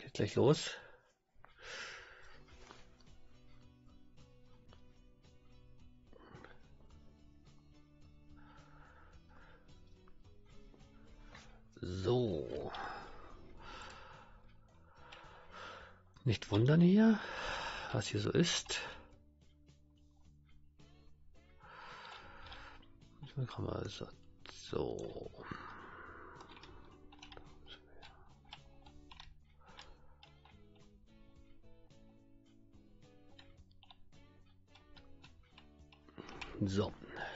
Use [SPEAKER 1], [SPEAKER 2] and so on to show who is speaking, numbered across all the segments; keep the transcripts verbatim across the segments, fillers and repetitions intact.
[SPEAKER 1] Geht gleich los. So. Nicht wundern hier, was hier so ist. Kann man also so. So.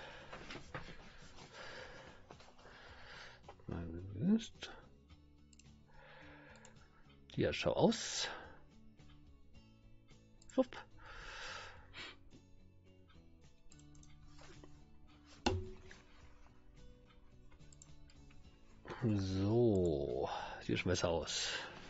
[SPEAKER 1] Ja, schau aus. Wupp. So, sieht schon besser aus.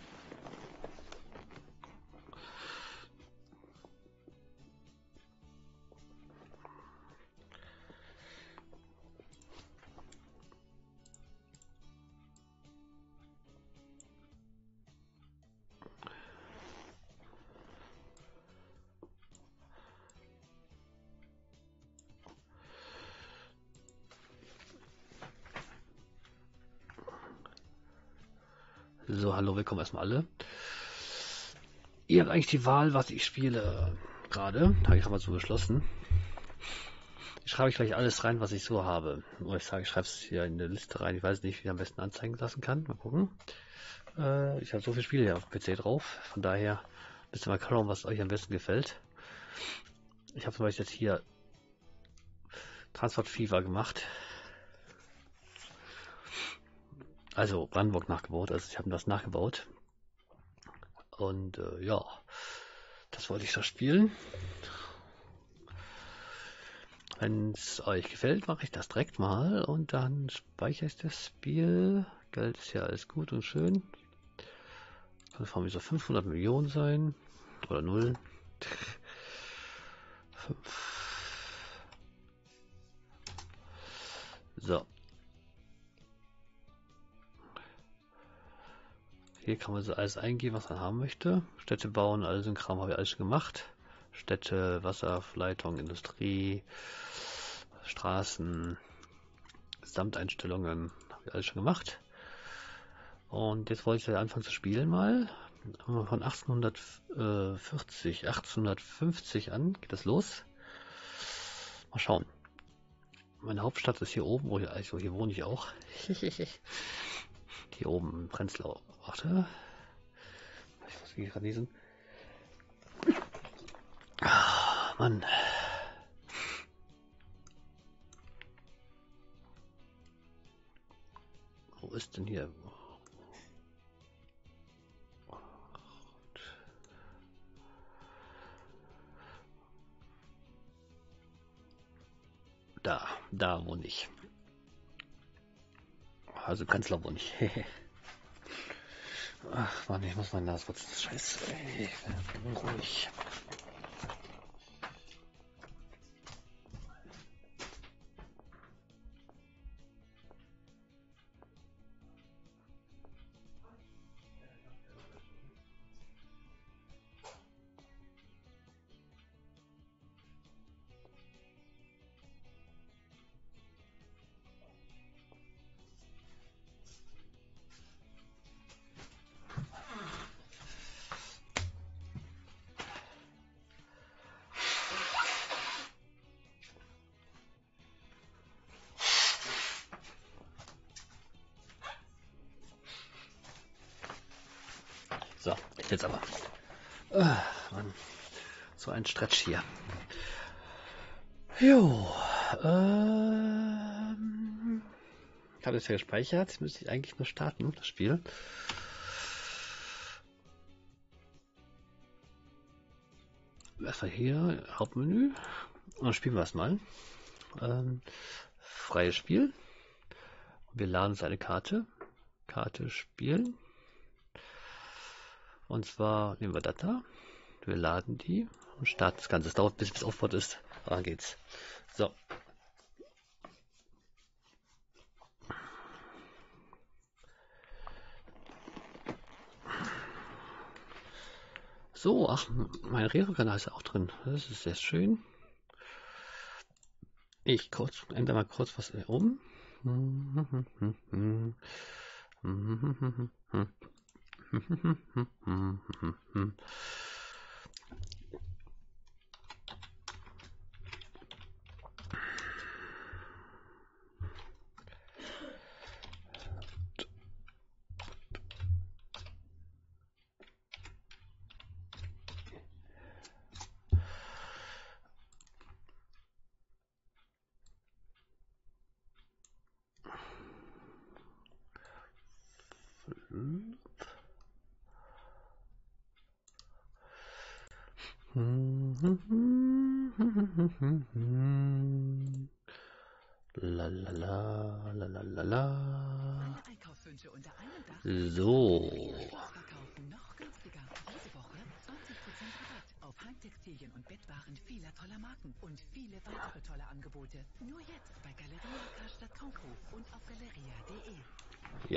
[SPEAKER 1] So, hallo, willkommen erstmal alle. Ihr habt eigentlich die Wahl, was ich spiele gerade. Habe ich aber so beschlossen. Ich schreibe ich gleich alles rein, was ich so habe. Oder ich sage, ich schreibe es hier in eine Liste rein. Ich weiß nicht, wie ich am besten anzeigen lassen kann. Mal gucken. Äh, ich habe so viele Spiele hier auf dem P C drauf. Von daher müsst ihr mal schauen, was euch am besten gefällt. Ich habe zum Beispiel jetzt hier Transport Fever gemacht. Also Brandenburg nachgebaut. Also ich habe das nachgebaut. Und äh, ja, das wollte ich da spielen. Wenn es euch gefällt, mache ich das direkt mal und dann speichere ich das Spiel. Geld ist ja alles gut und schön. Kann von mir so fünfhundert Millionen sein oder null. So. Hier kann man so alles eingeben, was man haben möchte. Städte bauen, alles im Kram habe ich alles schon gemacht. Städte, Wasserleitung, Industrie, Straßen, Gesamteinstellungen habe ich alles schon gemacht. Und jetzt wollte ich anfangen zu spielen mal. Von achtzehnhundertvierzig, achtzehnhundertfünfzig an geht das los. Mal schauen. Meine Hauptstadt ist hier oben, wo ich, also hier wohne ich auch. Hier oben in Prenzlau. Warte. Ich muss mich gerade lesen. Ah, Mann. Wo ist denn hier? Da, da wohne ich. Also Prenzlau wohne ich. Ach Mann, ich muss mein Nas putzen. Scheiße. Ich bin ruhig. So, jetzt aber. Ah, Mann. So ein Stretch hier. Jo. Ähm, ich habe das ja gespeichert. Jetzt müsste ich eigentlich nur starten, das Spiel. Erstmal hier, Hauptmenü. Und dann spielen wir es mal. Ähm, freies Spiel. Wir laden uns eine Karte. Karte spielen. Und zwar nehmen wir das da. Wir laden die und starten das Ganze. Es dauert bis es aufgebaut ist. Aber dann geht's. So. So, ach, mein Rewe-Kanal ist ja auch drin. Das ist sehr schön. Ich kurz, ändere mal kurz was hier um. La la la la la la la.
[SPEAKER 2] Alle Einkaufswünsche unter einem Dach.
[SPEAKER 1] So.
[SPEAKER 2] Verkaufen noch günstiger. Diese Woche zwanzig Prozent Rabatt auf Heimtextilien und Bettwaren vieler toller Marken und viele weitere tolle Angebote. Nur jetzt bei Galeria Karstadt Kaufhof und auf galeria punkt de.
[SPEAKER 1] Ja.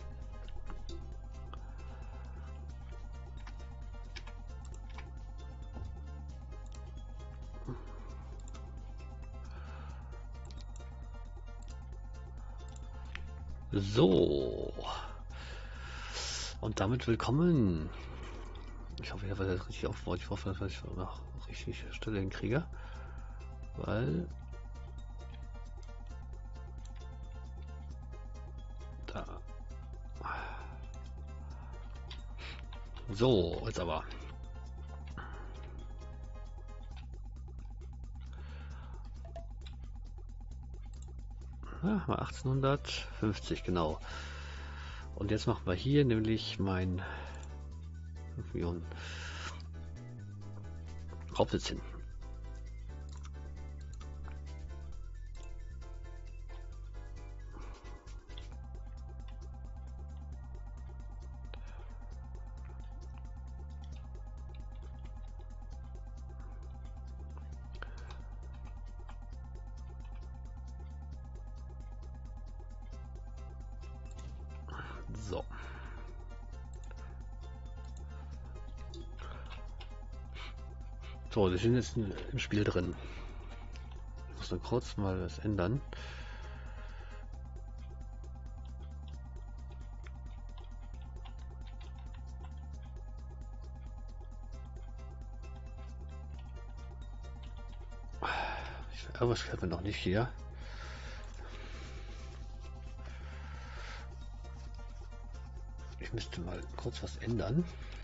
[SPEAKER 1] So. Und damit willkommen. Ich hoffe, ich habe das richtig aufgebaut. Ich hoffe, dass ich noch richtig Stelle hinkriege. Weil. Da. So, jetzt aber. Ja, mal achtzehnhundertfünfzig, genau. Und jetzt machen wir hier nämlich mein fünf Millionen Hauptsitz hin. So. So, wir sind jetzt im Spiel drin. Ich muss nur kurz mal was ändern. Aber was können wir noch nicht hier? Ich müsste mal kurz was ändern.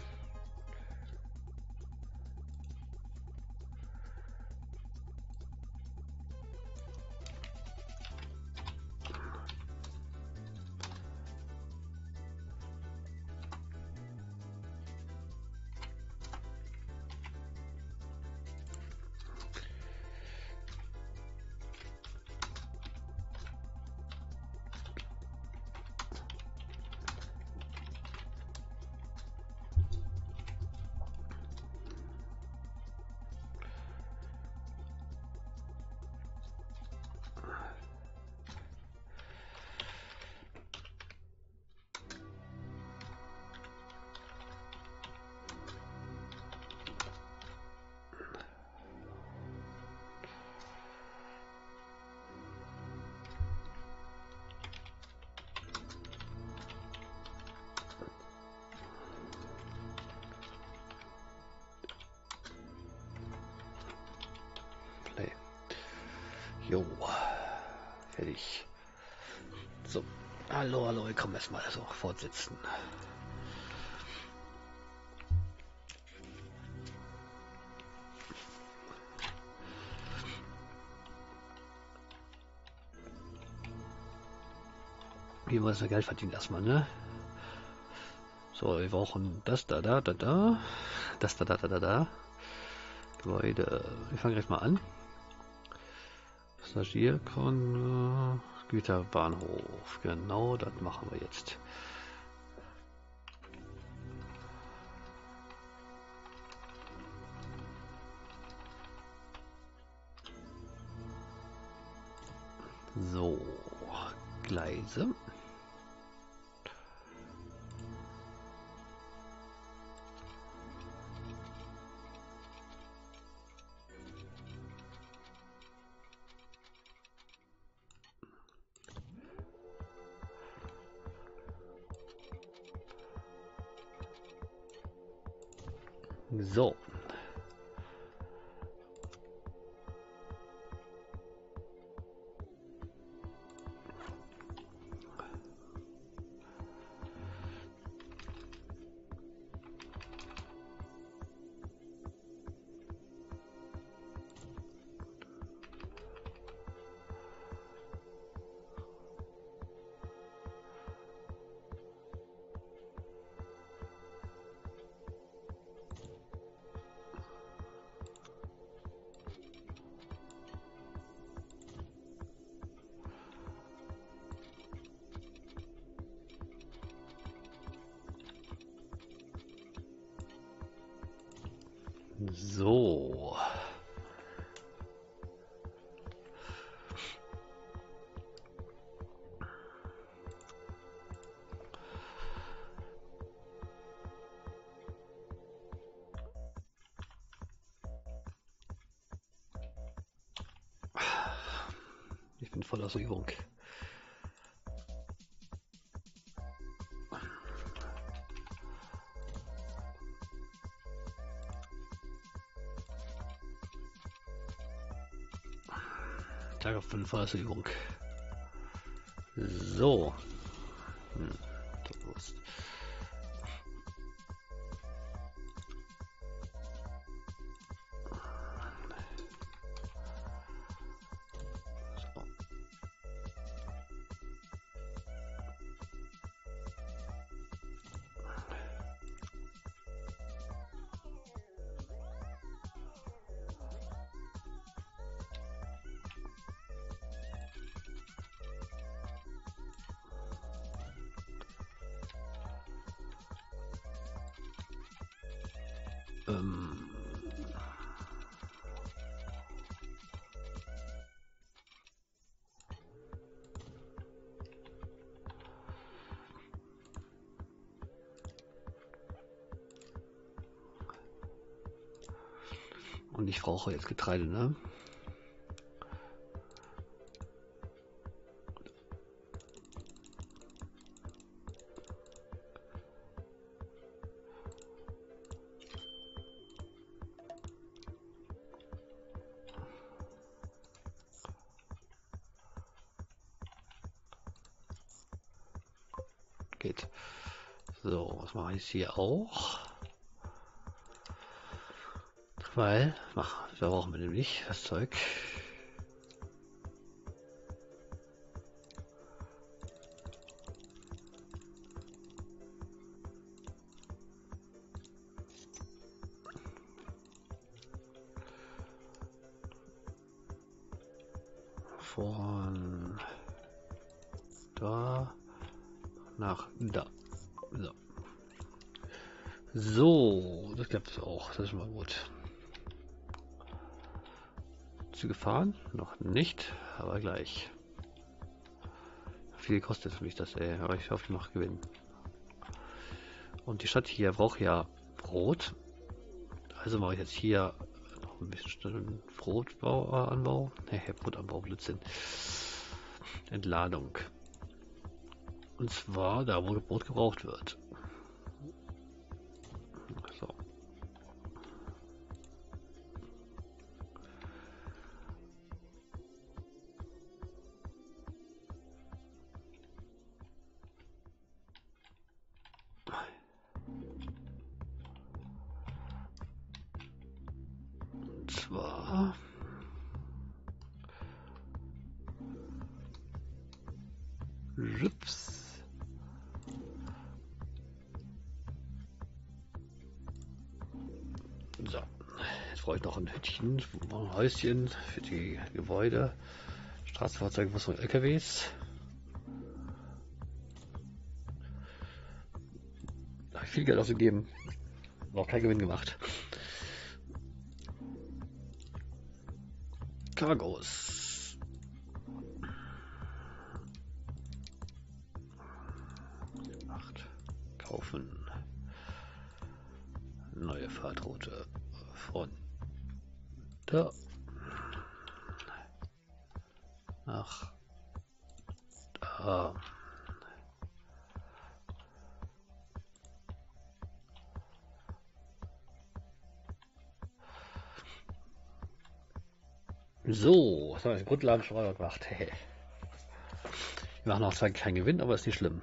[SPEAKER 1] Play. Jo, fertig. So, hallo, hallo, ich komme erstmal so fortsetzen. Wie wir das Geld verdienen erstmal, ne? So, wir brauchen das da, da, da, da, das da, da, da, da, da. Gebäude. Wir fangen gleich mal an. Passagierkunde, Güterbahnhof. Genau, das machen wir jetzt. So, Gleise. So. So. Ich bin voll aus Übung. Tag auf fünf voll aus Übung. So. Hm. So. Ähm. Und ich brauche jetzt Getreide, ne? Geht. So, was mache ich hier auch? Weil, ach, da brauchen wir nämlich das Zeug. Von da nach da. So. So, das klappt auch. Das ist mal gut. Züge fahren? Noch nicht, aber gleich. Viel kostet für mich das, ey. Aber ich hoffe, ich mache Gewinn. Und die Stadt hier braucht ja Brot. Also mache ich jetzt hier noch ein bisschen Brotanbau. Nee, Brotanbau, Blödsinn. Entladung. Und zwar da, wo Brot gebraucht wird. So. Und zwar Rips. So, jetzt brauche ich noch ein Hütchen, ein Häuschen für die Gebäude, Straßenfahrzeuge, was von L K Ws. Da habe ich viel Geld ausgegeben, noch kein Gewinn gemacht. Cargos. Acht. Kaufen. Neue Fahrtroute von da nach da. So, was haben wir jetzt? Grundlagen schon mal gemacht. Wir machen auch zwar keinen Gewinn, aber ist nicht schlimm.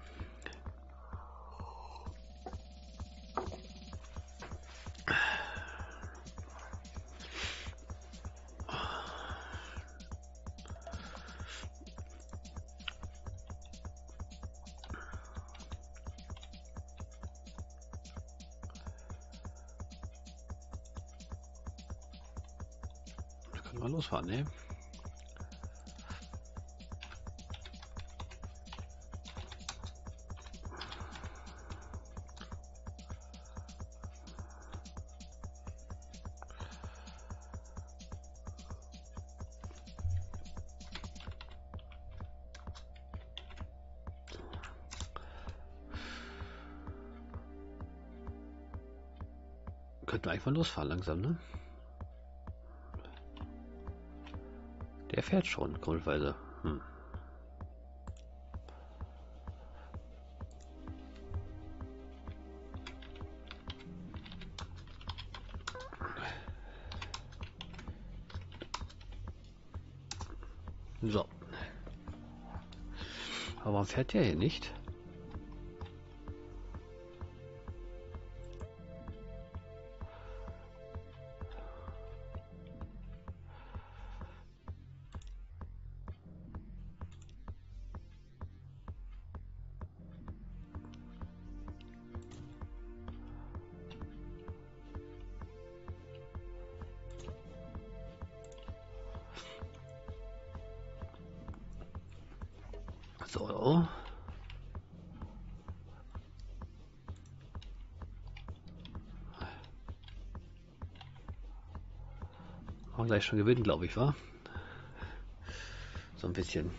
[SPEAKER 1] Können wir losfahren, ne? Könnten wir eigentlich mal losfahren langsam, ne? Der fährt schon, komischerweise. Hm. So. Aber warum fährt der hier nicht? So. Machen gleich schon gewinnen, glaube ich, wa? So ein bisschen.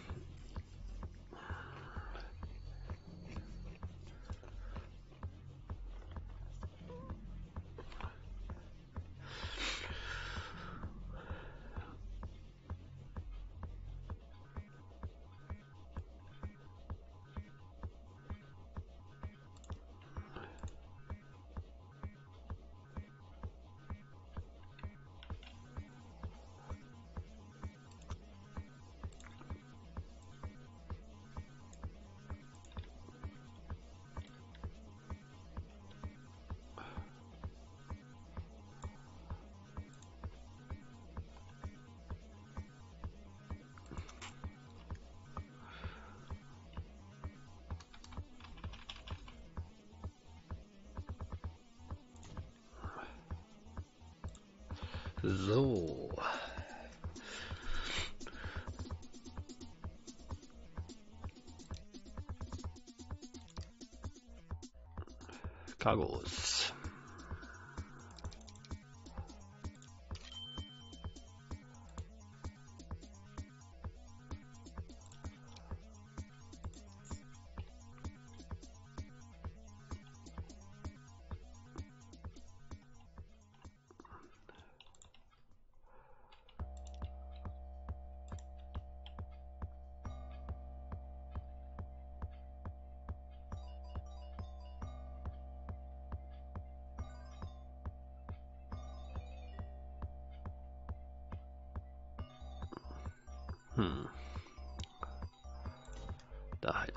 [SPEAKER 1] So. Cargos. Hm. Dahin.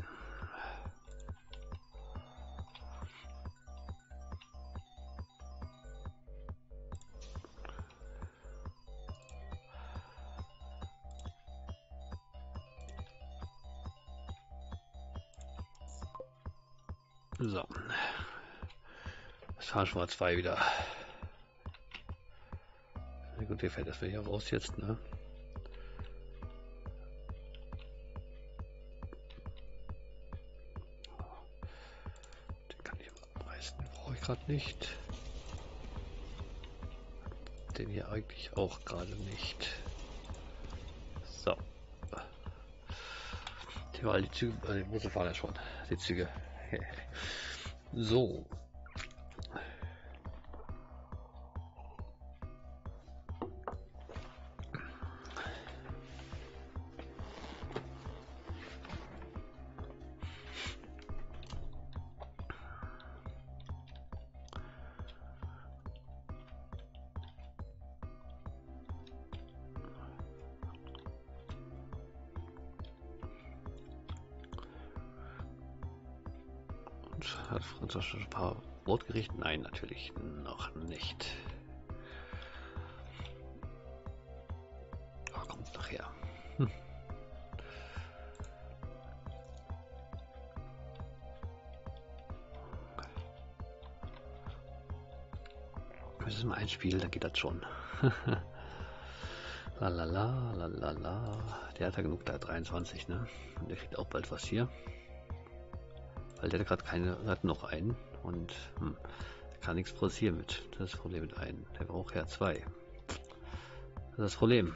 [SPEAKER 1] So. Das fahren schon mal zwei wieder. Na gut, wie fällt das hier raus jetzt, ne? Den kann ich abreißen, den brauche ich gerade nicht. Den hier eigentlich auch gerade nicht. So. Ja, die Züge, äh, die Busse fahren ja schon. Die Züge. So. Und hat Französisch ein paar Brotgerichte? Nein, natürlich noch nicht. Oh, kommt nachher. Hm. Das ist mal ein Spiel, da geht das schon. Lalala, lalala. Der hat ja genug da, dreiundzwanzig, ne? Und der kriegt auch bald was hier. Weil der hat gerade keine, hat noch einen und hm, kann nichts produzieren mit. Das ist das Problem mit einem. Der braucht ja zwei. Das ist das Problem.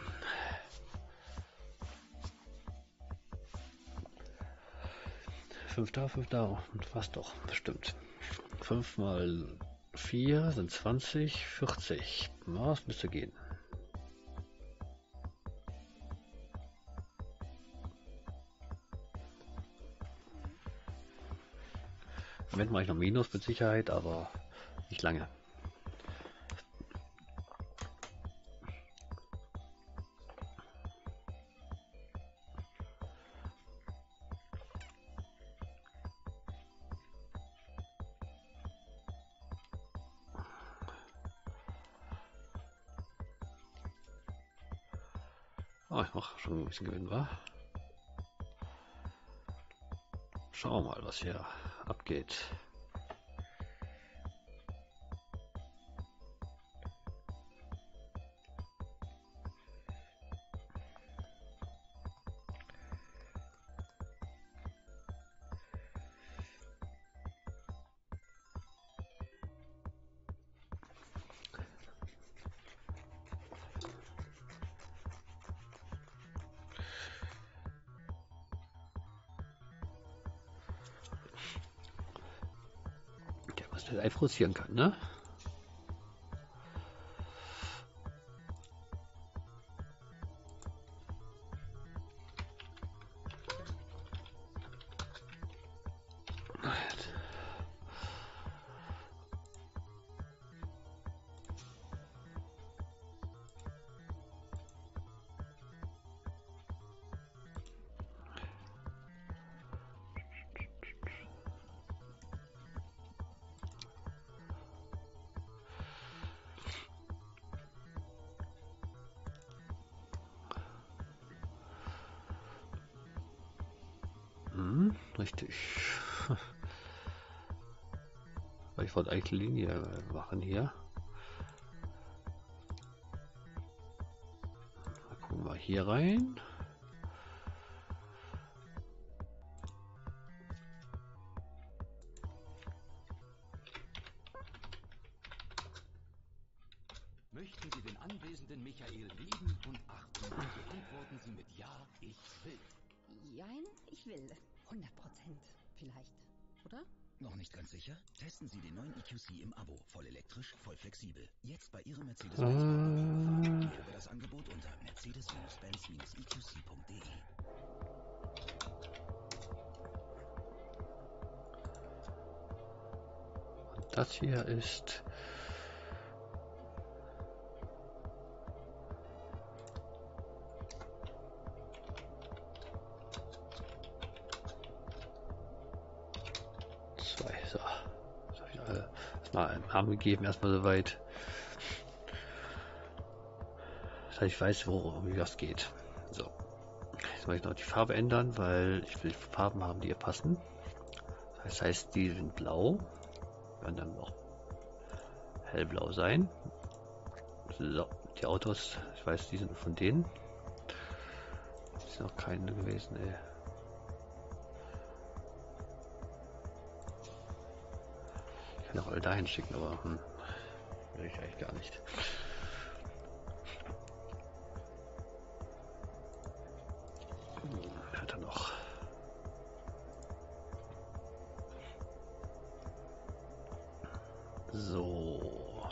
[SPEAKER 1] Fünf da, fünf da. Fast doch, bestimmt. Fünf mal vier sind zwanzig, vierzig. Na, das müsste gehen. Im Moment mache ich noch Minus mit Sicherheit, aber nicht lange. Oh, ich mache schon ein bisschen Gewinn, wa? Schauen wir mal, was hier abgeht. Der live produzieren kann, ne? Hm, richtig. Ich wollte eigentlich Linie machen hier. Mal gucken wir hier rein.
[SPEAKER 3] Möchten Sie den anwesenden Michael lieben und achten, so antworten Sie mit Ja, ich will.
[SPEAKER 4] Jein, ich will. hundert Prozent vielleicht, oder?
[SPEAKER 3] Noch nicht ganz sicher? Testen Sie den neuen E Q C im Abo. Voll elektrisch, voll flexibel. Jetzt bei Ihrem Mercedes-Benz.
[SPEAKER 1] Äh,
[SPEAKER 3] Mehr über das Angebot unter mercedes benz E Q C punkt de.
[SPEAKER 1] das hier ist zwei. So, das habe ich alle mal einen Namen gegeben, erstmal soweit. Das heißt, ich weiß, wo wie das geht. So, jetzt muss ich noch die Farbe ändern, weil ich will Farben haben, die ihr passen. Das heißt, die sind blau, werden dann auch hellblau sein. So, die Autos, ich weiß, die sind von denen. Ist noch keine gewesen, ey. Ich kann auch alle dahin schicken, aber hm, will ich eigentlich gar nicht. Hm, hat er noch. So.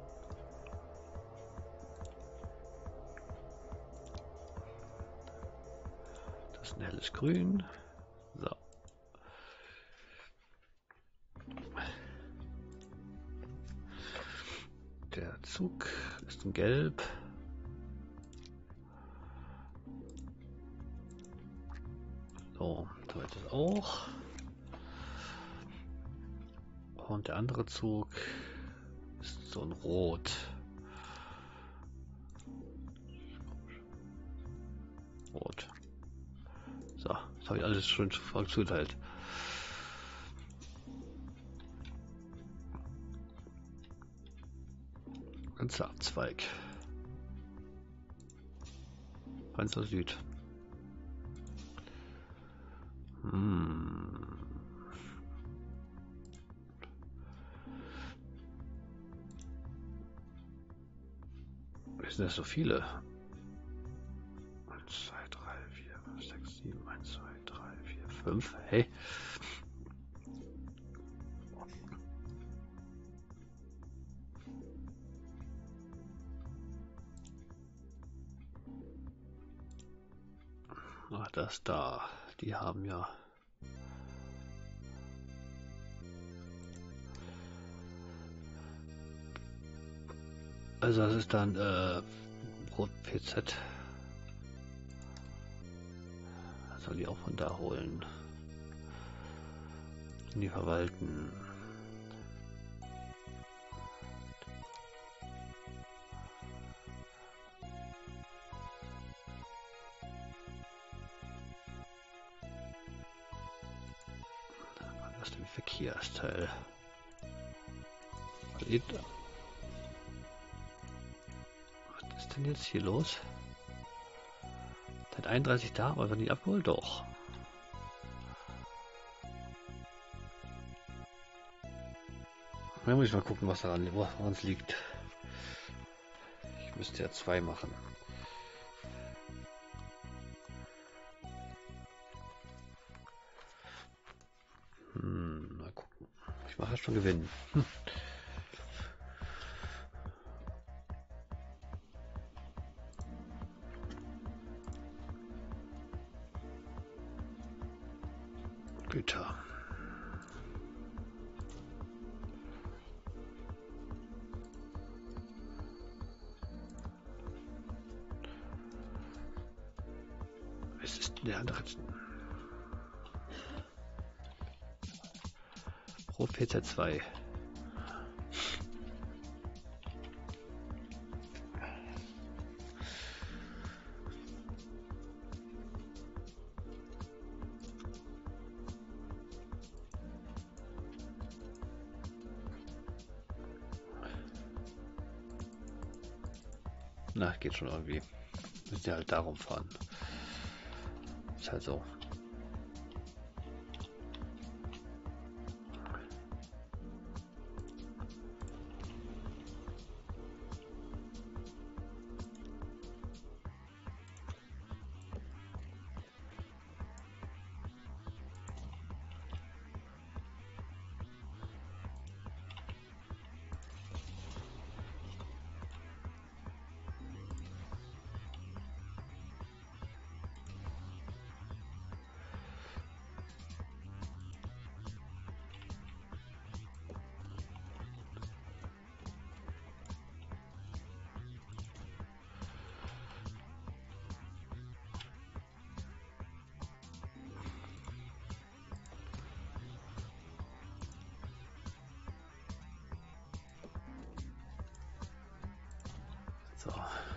[SPEAKER 1] Das ist ein helles Grün. So. Der Zug ist ein Gelb. So, so ist es auch. Und der andere Zug ist so ein Rot. Rot. So, das habe ich alles schon zugeteilt. Ganzer Abzweig. Panzer Süd. Hm. Es sind das so viele. eins, zwei, drei, vier, fünf, sechs, sieben, eins, zwei, drei, vier, fünf. Hey. Ach, das da. Die haben ja. Also das ist dann äh, Rot P Z. Das soll die auch von da holen. Die verwalten. Was ist dem Verkehrsteil? Was ist denn jetzt hier los? Seit einunddreißig da, aber nicht abgeholt, doch. Da muss ich mal gucken, was daran woran es liegt. Ich müsste ja zwei machen. Hm, mal gucken. Ich mache schon gewinnen. Hm. Güter. Es ist der andere. Pro P Z zwei. Na, geht schon irgendwie. Müssen ja halt darum fahren. Ist halt so. So.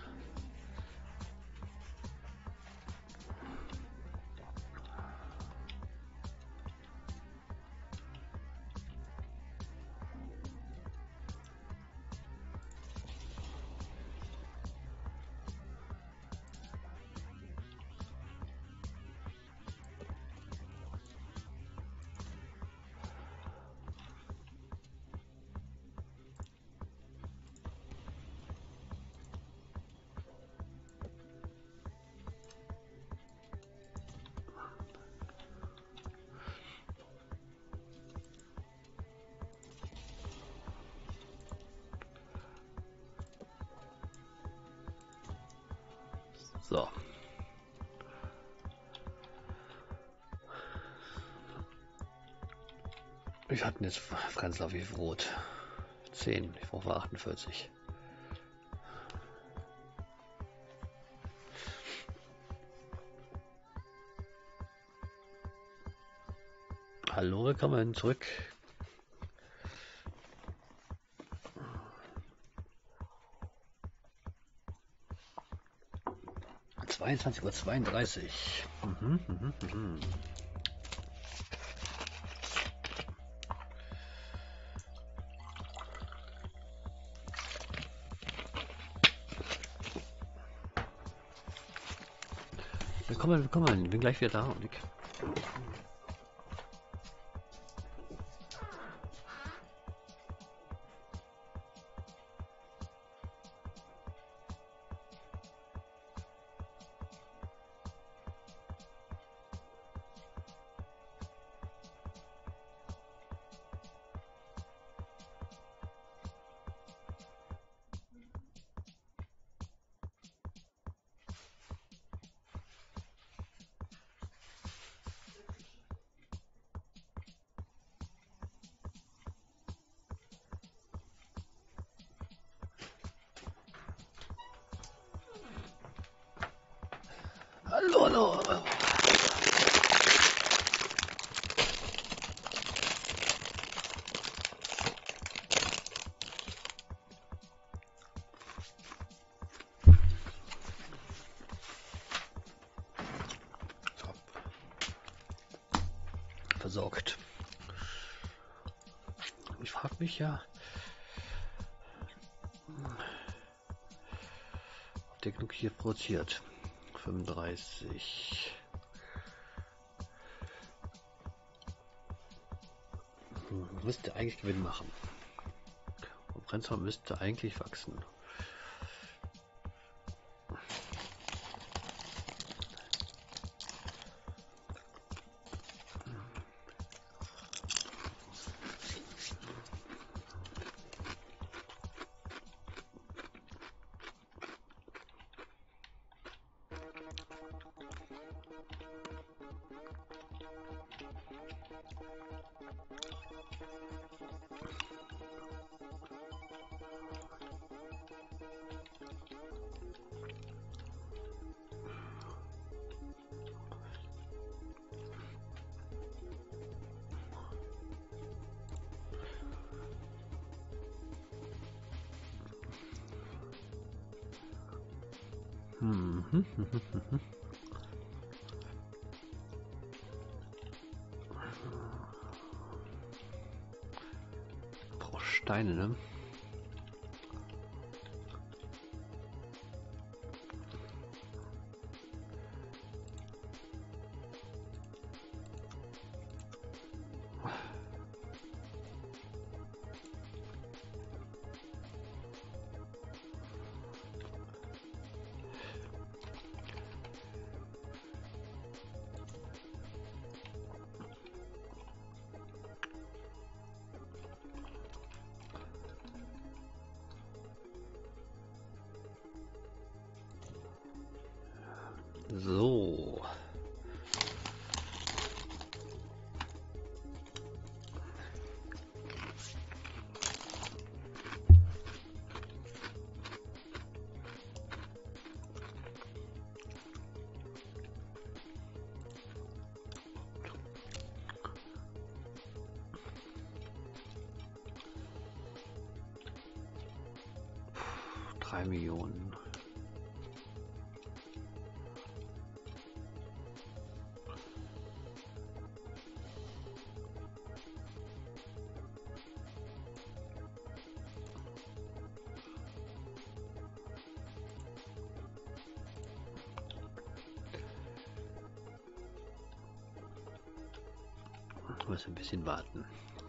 [SPEAKER 1] So. Ich hatte jetzt Prenzlau wie Rot. zehn, ich brauche achtundvierzig. Hallo, willkommen zurück. zweiundzwanzig Uhr zweiunddreißig. Mhm, mhm, mhm. Willkommen, willkommen. Bin gleich wieder da und ich. Hallo, hallo. Top. Versorgt. Ich frage mich ja, ob der genug hier produziert. fünfunddreißig. Hm, müsste eigentlich Gewinn machen. Und Brennstoff müsste eigentlich wachsen. Hm. Brauch Steine, ne? So. Drei Millionen. Ich muss ein bisschen warten.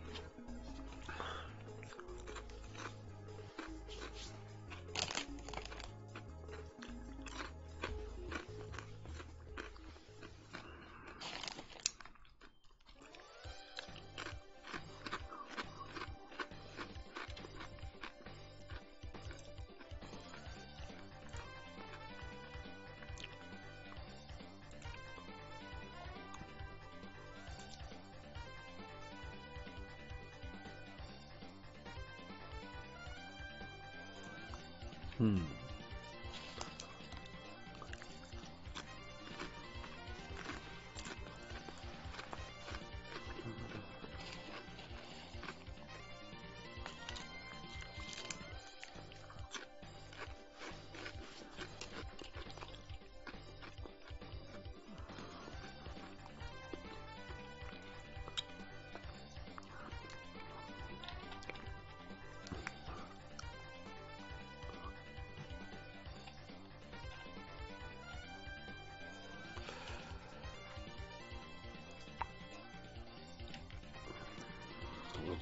[SPEAKER 1] Hm.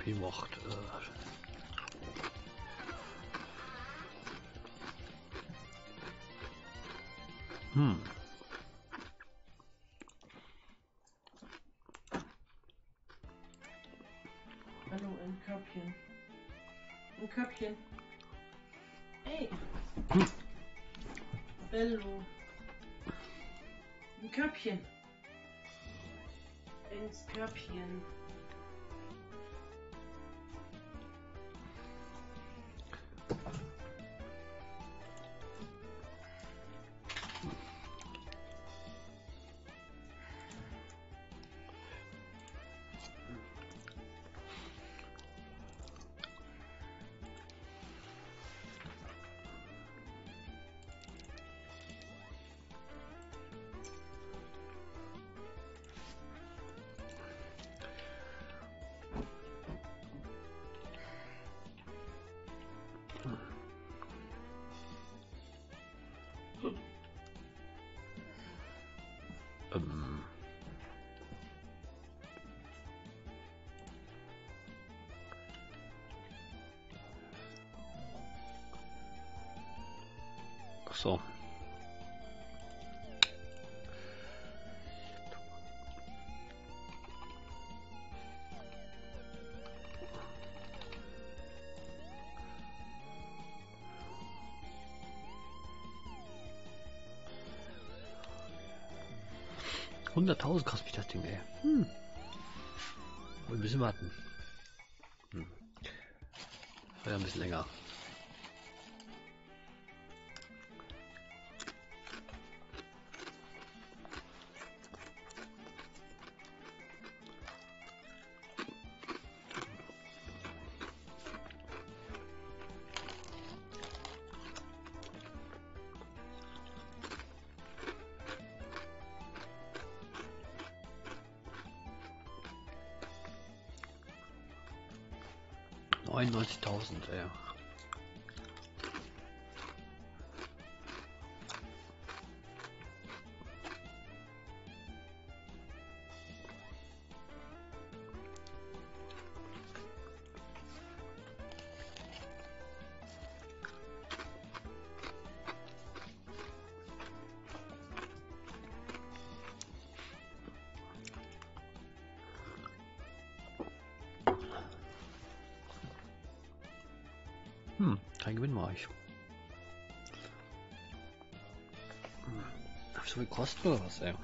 [SPEAKER 1] Wie macht. Äh hm.
[SPEAKER 5] Hallo, ein Körbchen. Ein Körbchen. Hey.
[SPEAKER 1] Hm.
[SPEAKER 5] Bello. Ein Körbchen. Ins Körbchen.
[SPEAKER 1] Ähm. Ach so. hunderttausend kostet mich das Ding, ey. Hm. Wir müssen warten. Hm. Ja, ein bisschen länger. neunundneunzigtausend, ey. Hm, kein Gewinn mache ich. Hm. Hab ich so viel Kosten oder was, ey?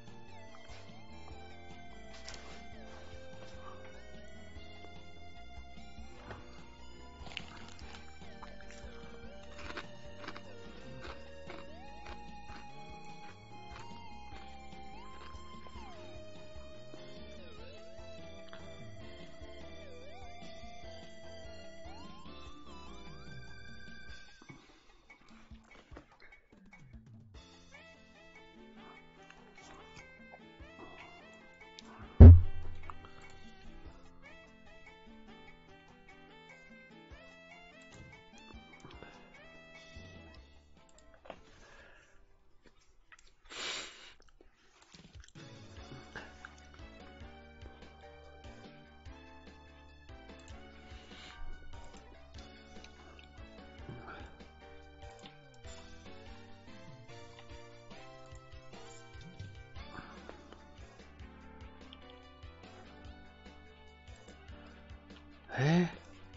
[SPEAKER 1] Hä?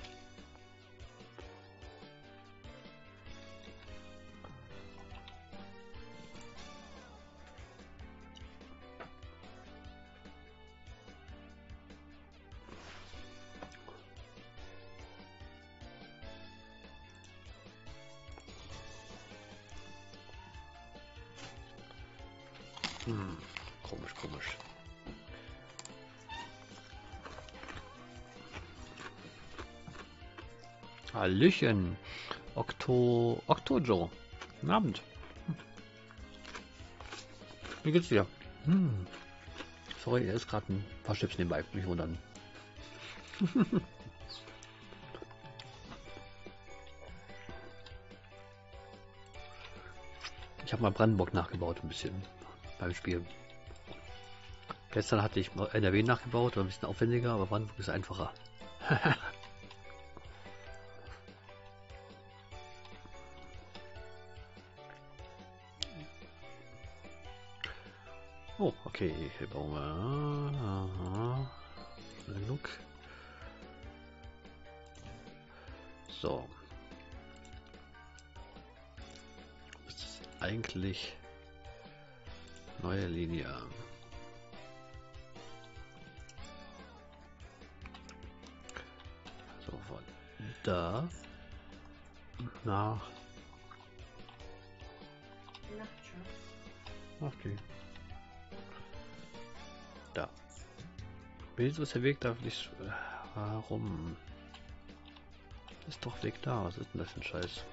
[SPEAKER 1] Hm, komisch, komisch. Hallöchen. Okto... Oktojo. Guten Abend. Wie geht's dir? Hm. Sorry, er ist gerade ein paar Chips nebenbei. Nicht wundern. Ich habe mal Brandenburg nachgebaut ein bisschen beim Spiel. Gestern hatte ich N R W nachgebaut, war ein bisschen aufwendiger, aber Brandenburg ist einfacher. Oh, okay, hier bauen wir. Aha. Genug. So. Das ist eigentlich neue Linie. So, von da nach.
[SPEAKER 5] Nachtschutz.
[SPEAKER 1] Ach die. Da. Wieso ist der Weg da nicht? Warum? Ist doch Weg da. Was ist denn das für ein Scheiß?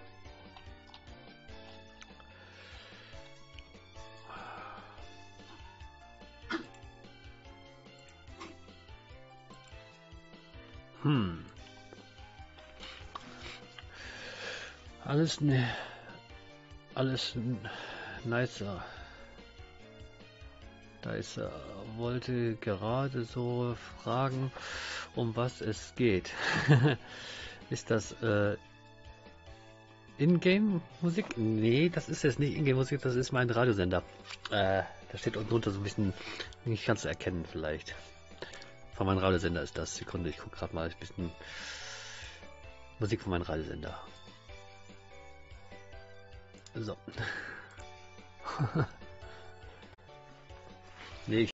[SPEAKER 1] Hm. Alles ne. Alles nicer. Da ist er. Wollte gerade so fragen, um was es geht. Ist das äh, Ingame-Musik? Nee, das ist jetzt nicht Ingame-Musik, das ist mein Radiosender. Äh, da steht unten drunter so ein bisschen, nicht ganz zu erkennen vielleicht. Von meinem Radiosender ist das. Sekunde, ich gucke gerade mal ein bisschen Musik von meinem Radiosender. So. Nee,